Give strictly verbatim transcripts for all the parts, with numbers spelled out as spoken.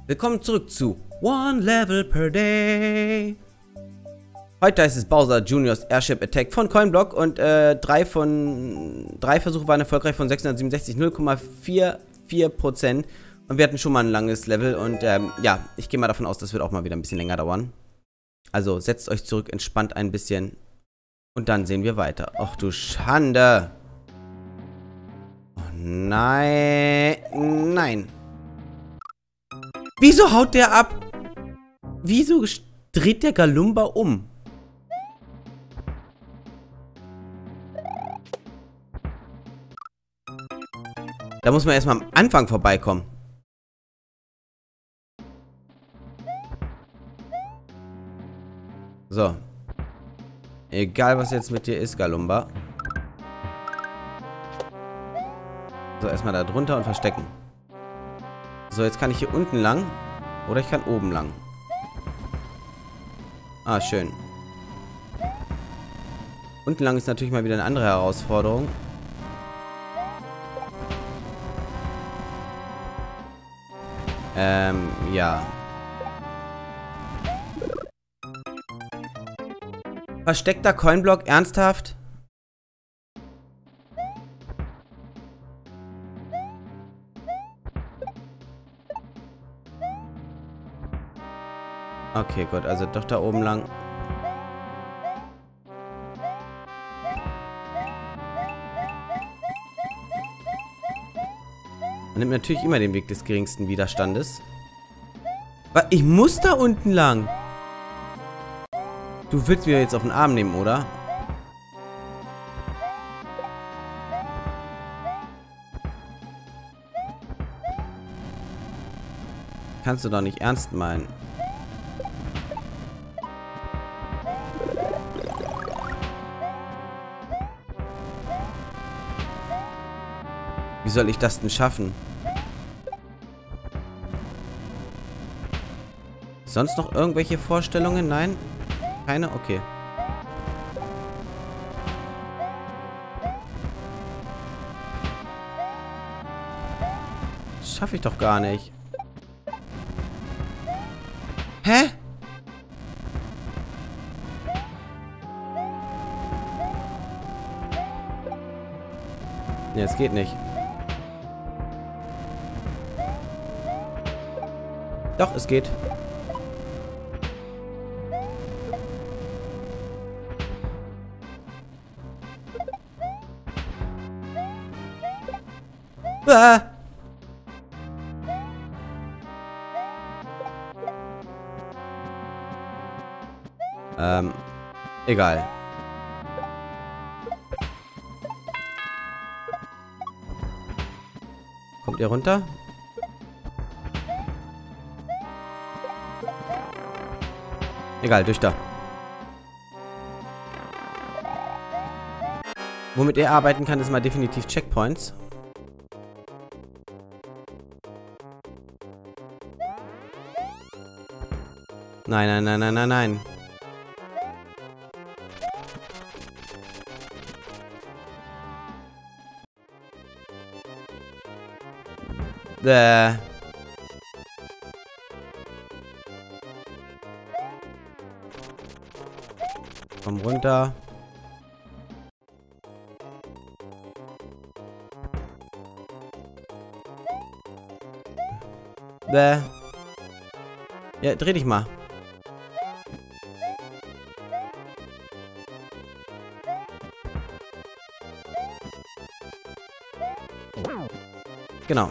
Willkommen zurück zu One Level per Day. Heute ist es Bowser Juniors Airship Attack von Coinblock und äh, drei von drei Versuche waren erfolgreich von sechshundertsiebenundsechzig, null Komma vierundvierzig Prozent. Und wir hatten schon mal ein langes Level und ähm, ja, ich gehe mal davon aus, das wird auch mal wieder ein bisschen länger dauern. Also setzt euch zurück, entspannt ein bisschen und dann sehen wir weiter. Ach du Schande. Oh nein, nein. Wieso haut der ab? Wieso dreht der Galumba um? Da muss man erstmal am Anfang vorbeikommen. So. Egal, was jetzt mit dir ist, Galumba. So, erstmal da drunter und verstecken. So, jetzt kann ich hier unten lang. Oder ich kann oben lang. Ah, schön. Unten lang ist natürlich mal wieder eine andere Herausforderung. Ähm, ja. Versteckter Coinblock, ernsthaft? Okay, gut, also doch da oben lang. Man nimmt natürlich immer den Weg des geringsten Widerstandes. Aber ich muss da unten lang. Du willst mir jetzt auf den Arm nehmen, oder? Kannst du doch nicht ernst meinen. Wie soll ich das denn schaffen? Sonst noch irgendwelche Vorstellungen? Nein? Keine? Okay. Das schaffe ich doch gar nicht. Hä? Nee, es geht nicht. Doch, es geht. Ah! Ähm, egal. Kommt ihr runter? Egal, durch da. Womit er arbeiten kann, ist mal definitiv Checkpoints. Nein, nein, nein, nein, nein, nein. Bäh. Komm runter. Bäh. Ja, dreh dich mal. Genau.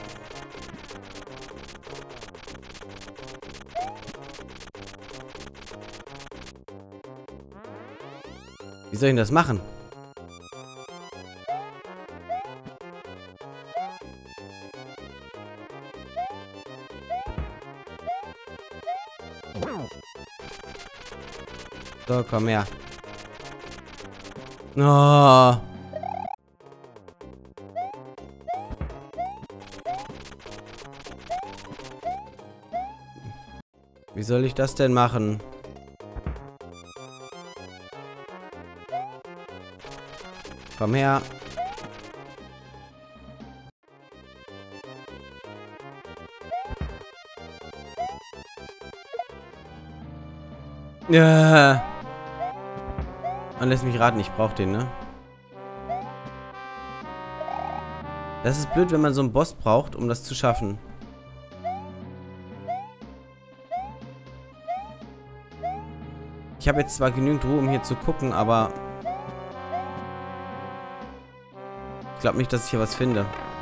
Wie soll ich denn das machen? So, komm her. Oh. Wie soll ich das denn machen? Komm her. Ja. Man lässt mich raten, ich brauche den, ne? Das ist blöd, wenn man so einen Boss braucht, um das zu schaffen. Ich habe jetzt zwar genügend Ruhe, um hier zu gucken, aber ich glaube nicht, dass ich hier was finde.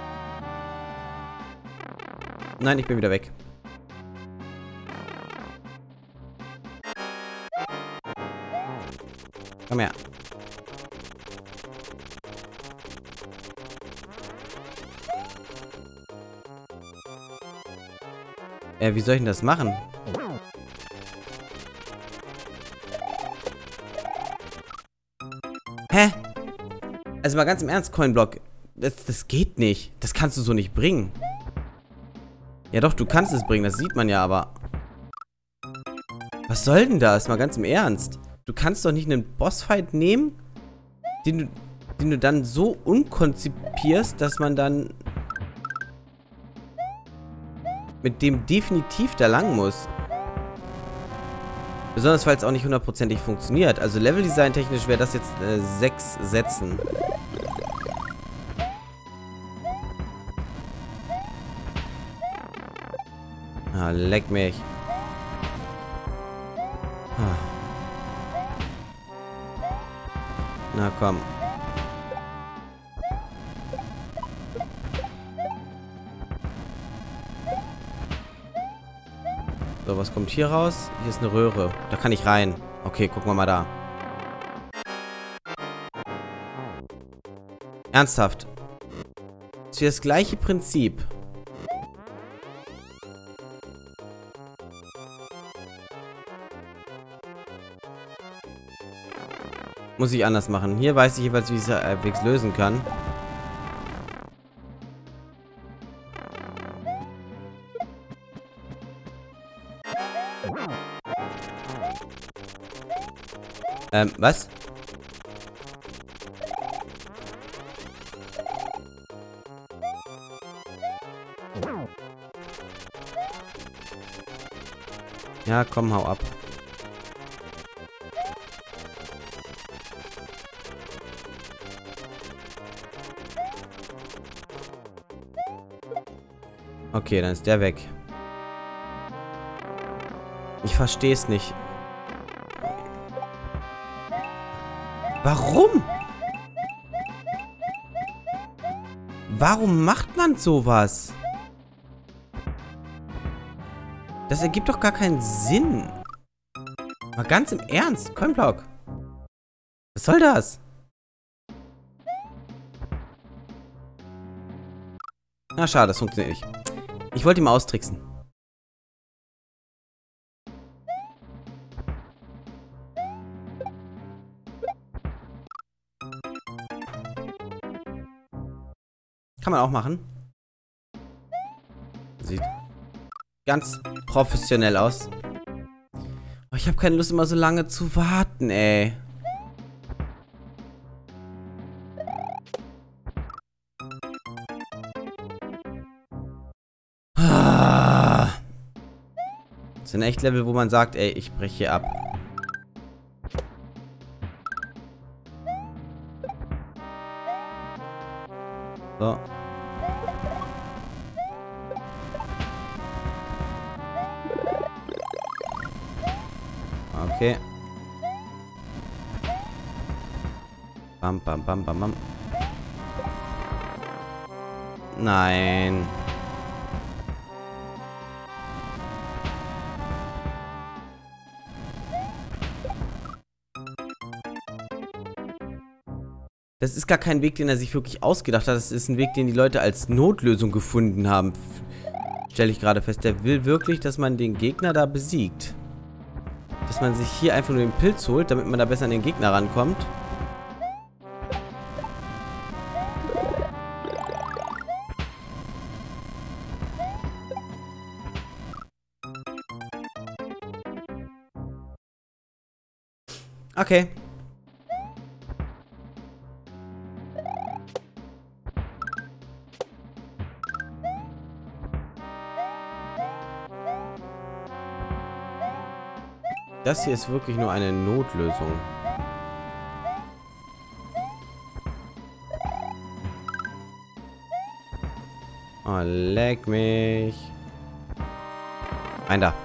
Nein, ich bin wieder weg. Komm her. Äh, wie soll ich denn das machen? Hä? Also mal ganz im Ernst, Coinblock. Das, das geht nicht. Das kannst du so nicht bringen. Ja doch, du kannst es bringen, das sieht man ja, aber... Was soll denn das? Mal ganz im Ernst. Du kannst doch nicht einen Bossfight nehmen, den du, den du dann so unkonzipierst, dass man dann mit dem definitiv da lang muss. Besonders, weil es auch nicht hundertprozentig funktioniert. Also Leveldesign technisch wäre das jetzt äh, sechs Sätzen. Ah, leck mich. Ah. Na komm. So, was kommt hier raus? Hier ist eine Röhre. Da kann ich rein. Okay, gucken wir mal da. Ernsthaft. Das ist das gleiche Prinzip. Muss ich anders machen. Hier weiß ich jeweils, wie ich es halbwegs lösen kann. Ähm, was? Ja, komm, hau ab. Okay, dann ist der weg. Ich verstehe es nicht. Warum? Warum macht man sowas? Das ergibt doch gar keinen Sinn. Mal ganz im Ernst. Coinblock. Was soll das? Na, schade, das funktioniert nicht. Ich wollte ihn mal austricksen. Kann man auch machen. Sieht ganz professionell aus. Oh, ich habe keine Lust, immer so lange zu warten, ey. Ah. Das sind echt Level, wo man sagt, ey, ich breche hier ab. So. Okay. Bam, bam, bam, bam, bam. Nein. Das ist gar kein Weg, den er sich wirklich ausgedacht hat. Das ist ein Weg, den die Leute als Notlösung gefunden haben. Stelle ich gerade fest. Der will wirklich, dass man den Gegner da besiegt. Dass man sich hier einfach nur den Pilz holt, damit man da besser an den Gegner rankommt. Okay. Das hier ist wirklich nur eine Notlösung. Oh, leck mich. Ein da.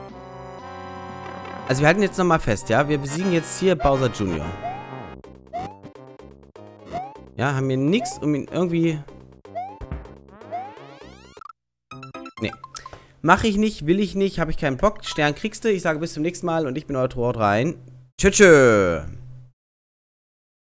Also wir halten jetzt nochmal fest, ja? Wir besiegen jetzt hier Bowser Junior Ja, haben wir nichts, um ihn irgendwie... Nee. Mache ich nicht, will ich nicht, habe ich keinen Bock. Stern kriegst du. Ich sage bis zum nächsten Mal und ich bin euer Haut rein. Tschüss.